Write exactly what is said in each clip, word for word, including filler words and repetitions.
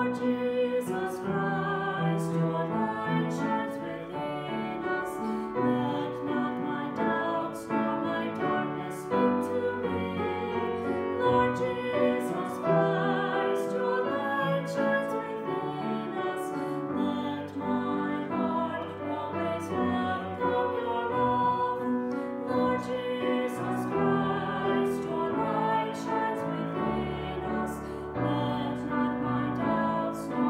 Let not my doubts nor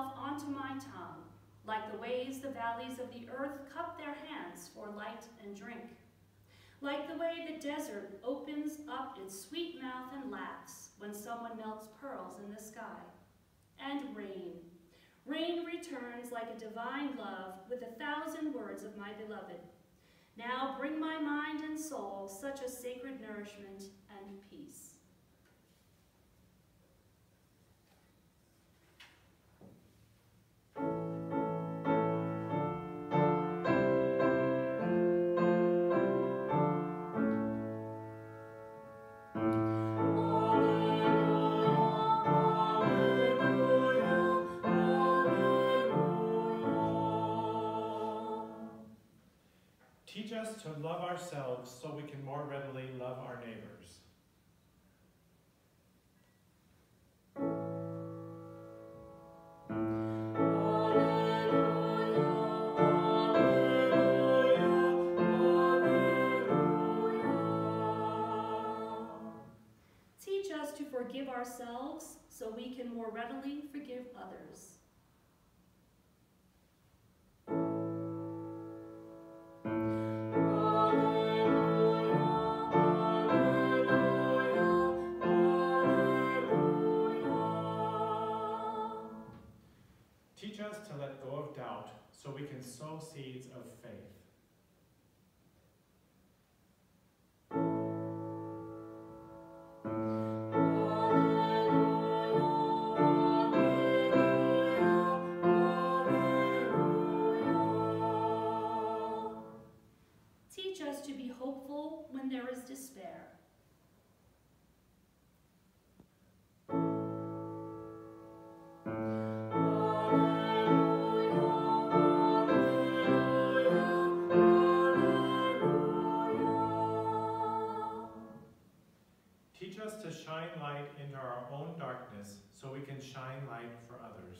onto my tongue, like the ways the valleys of the earth cup their hands for light and drink. Like the way the desert opens up its sweet mouth and laughs when someone melts pearls in the sky. And rain. Rain returns like a divine love with a thousand words of my beloved. Now bring my mind and soul such a sacred nourishment and peace. Teach us to love ourselves so we can more readily love our neighbors. Teach us to forgive ourselves so we can more readily forgive others. Teach us to let go of doubt so we can sow seeds of faith. Teach us to be hopeful when there is despair. Teach us to shine light into our own darkness so we can shine light for others.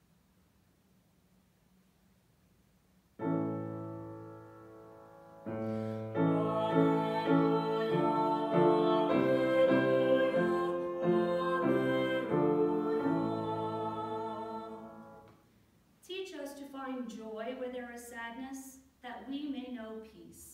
Teach us to find joy where there is sadness, that we may know peace.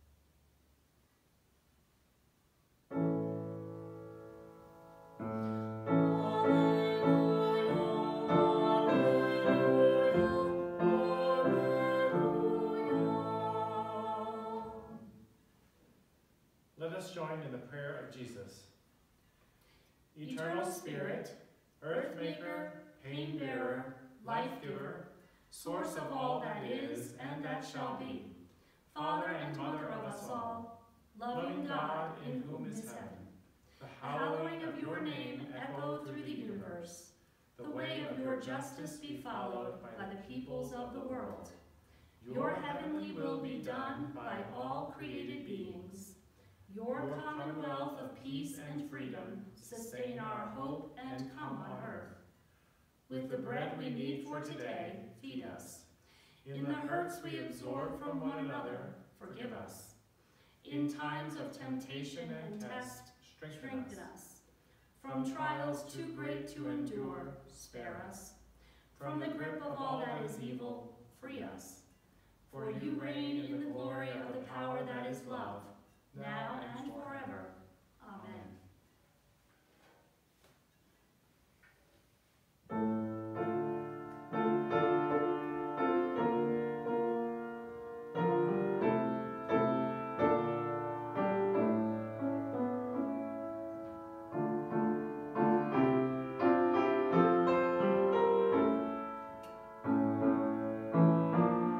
Let us join in the prayer of Jesus. Eternal Spirit, earth maker, pain bearer, life giver, source of all that is and that shall be, Father and Mother of us all, loving God in whom is heaven, the hallowing of your name echo through the universe, the way of your justice be followed by the peoples of the world. Your heavenly will be done by all created beings. Your commonwealth of peace and freedom sustain our hope and come on earth. With the bread we need for today, feed us. In the hurts we absorb from one another, forgive us. In times of temptation and test, strengthen us. From trials too great to endure, spare us. From the grip of all that is evil, free us. For you reign in the glory of the power that is love, now and forever. Amen.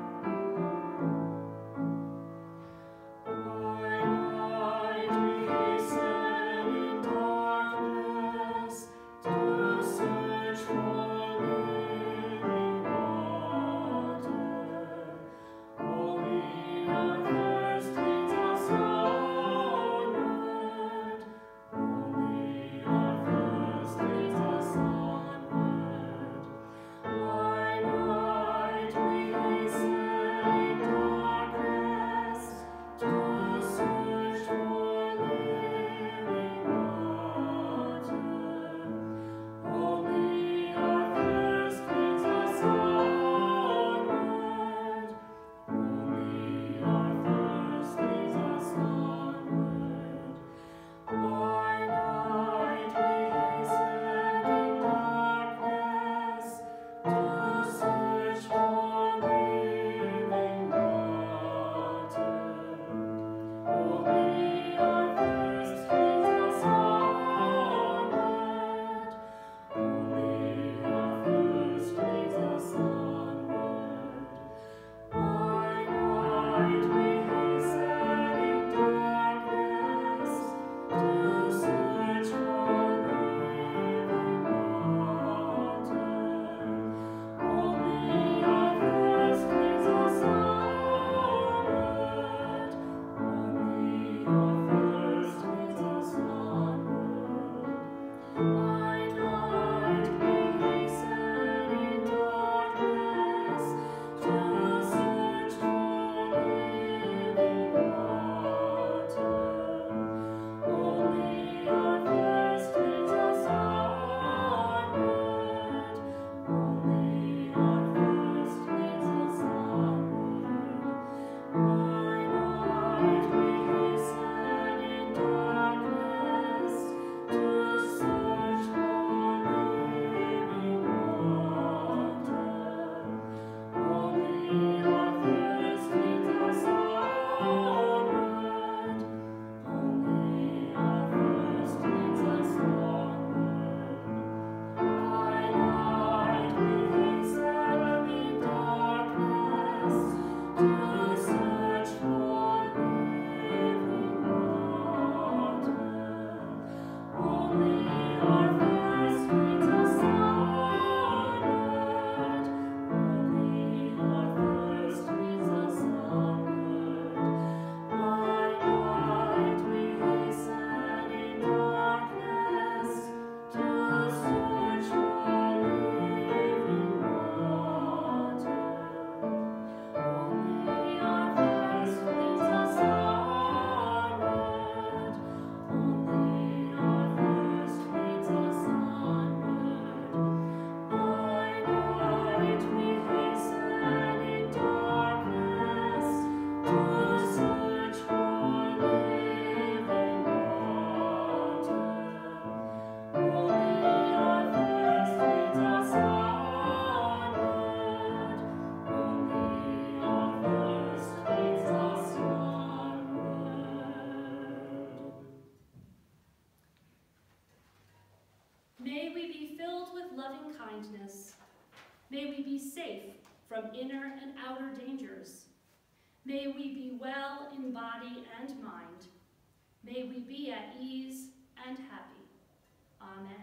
By night we hear be safe from inner and outer dangers. May we be well in body and mind. May we be at ease and happy. Amen.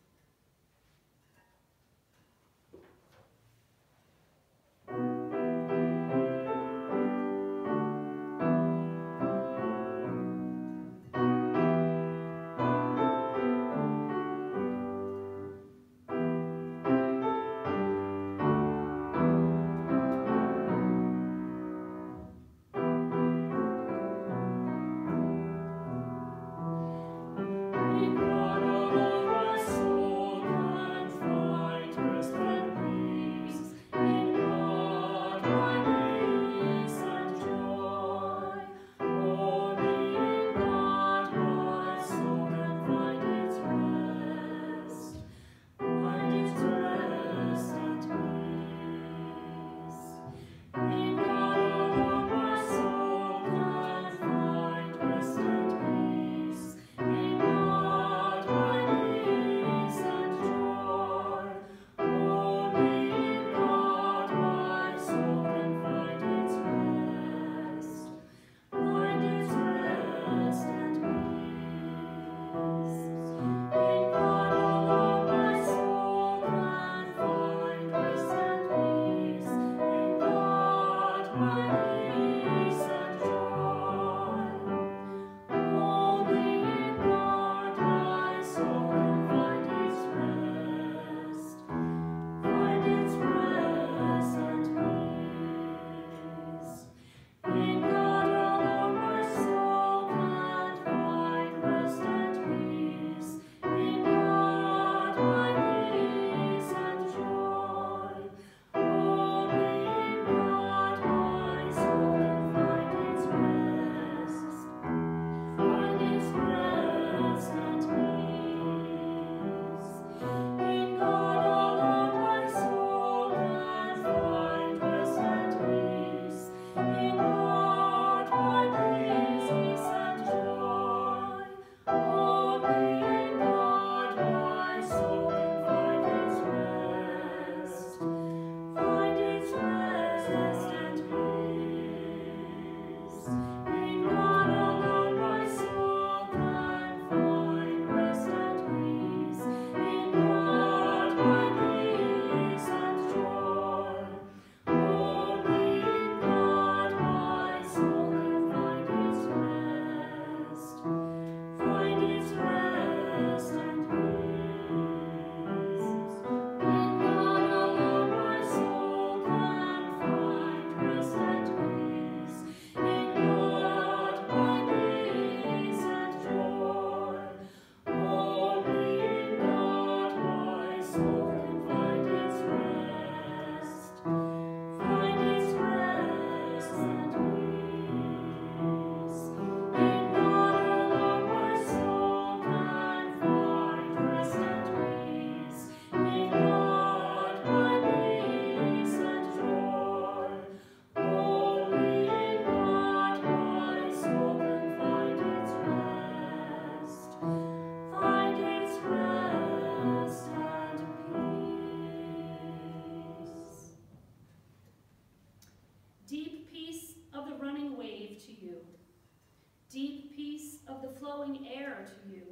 Deep peace of the flowing air to you.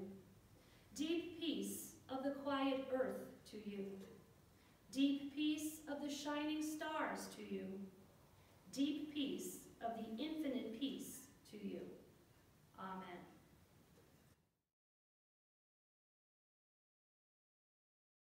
Deep peace of the quiet earth to you. Deep peace of the shining stars to you. Deep peace of the infinite peace